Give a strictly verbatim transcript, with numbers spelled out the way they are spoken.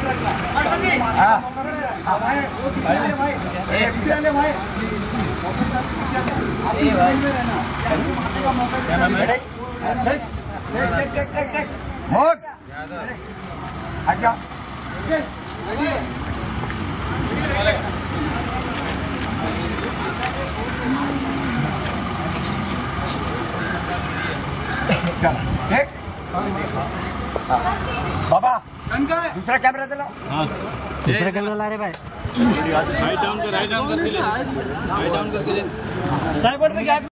मोट अच्छा ठीक बाबा दूसरा कैमरा दिला दूसरा कैमरा ला रहे भाई राइट डाउन कर राइट डाउन करके ले राइट डाउन करके ले